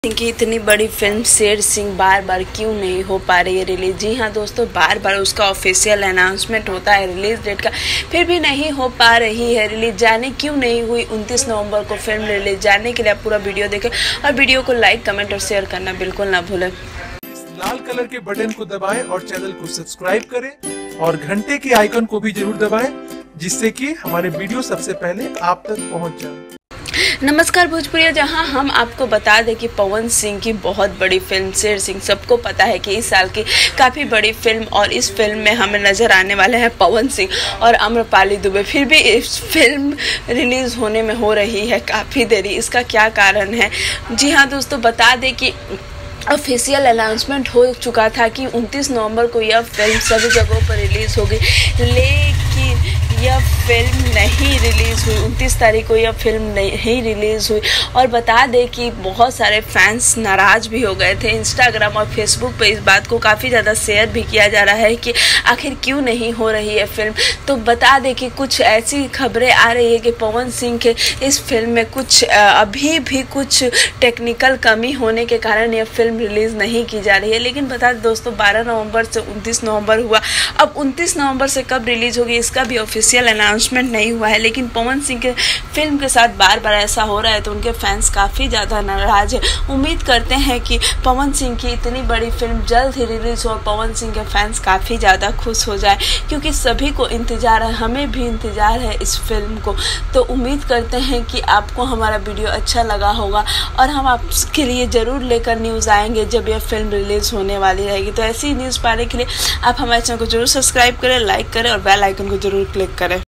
कि इतनी बड़ी फिल्म शेर सिंह बार बार क्यों नहीं हो पा रही है रिलीज। जी हाँ दोस्तों, बार बार उसका ऑफिशियल अनाउंसमेंट होता है रिलीज डेट का, फिर भी नहीं हो पा रही है रिलीज। जाने क्यों नहीं हुई 29 नवंबर को फिल्म रिलीज। जानने के लिए आप पूरा वीडियो देखें और वीडियो को लाइक कमेंट और शेयर करना बिल्कुल ना भूलें। लाल कलर के बटन को दबाएं और चैनल को सब्सक्राइब करें और घंटे के आइकन को भी जरूर दबाएं, जिससे कि हमारे वीडियो सबसे पहले आप तक पहुंच जाए। नमस्कार भोजपुरिया, जहां हम आपको बता दें कि पवन सिंह की बहुत बड़ी फिल्म शेर सिंह, सबको पता है कि इस साल की काफ़ी बड़ी फिल्म, और इस फिल्म में हमें नज़र आने वाले हैं पवन सिंह और आम्रपाली दुबे। फिर भी इस फिल्म रिलीज़ होने में हो रही है काफ़ी देरी। इसका क्या कारण है? जी हाँ दोस्तों, बता दें कि ऑफिशियल अनाउंसमेंट हो चुका था कि 29 नवंबर को यह फिल्म सभी जगहों पर रिलीज़ होगी, लेकिन यह फिल्म नहीं रिलीज़ हुई। 29 तारीख को यह फिल्म नहीं रिलीज़ हुई। और बता दें कि बहुत सारे फैंस नाराज़ भी हो गए थे। इंस्टाग्राम और फेसबुक पे इस बात को काफ़ी ज़्यादा शेयर भी किया जा रहा है कि आखिर क्यों नहीं हो रही है फिल्म। तो बता दें कि कुछ ऐसी खबरें आ रही है कि पवन सिंह के इस फिल्म में कुछ अभी भी कुछ टेक्निकल कमी होने के कारण यह फिल्म रिलीज़ नहीं की जा रही है। लेकिन बता दें दोस्तों, 12 नवंबर से 29 नवंबर हुआ। अब 29 नवंबर से कब रिलीज़ होगी इसका भी ऑफिशियल अनाउंसमेंट नहीं हुआ है। लेकिन पवन सिंह के फिल्म के साथ बार बार ऐसा हो रहा है तो उनके फैंस काफ़ी ज़्यादा नाराज है। उम्मीद करते हैं कि पवन सिंह की इतनी बड़ी फिल्म जल्द ही रिलीज़ हो और पवन सिंह के फैंस काफ़ी ज़्यादा खुश हो जाए, क्योंकि सभी को इंतज़ार है, हमें भी इंतज़ार है इस फिल्म को। तो उम्मीद करते हैं कि आपको हमारा वीडियो अच्छा लगा होगा और हम आपके लिए ज़रूर लेकर न्यूज़ आएंगे जब यह फिल्म रिलीज़ होने वाली रहेगी। तो ऐसी न्यूज़ पाने के लिए आप हमारे चैनल को जरूर सब्सक्राइब करें, लाइक करें और बेल आइकन को जरूर क्लिक करें।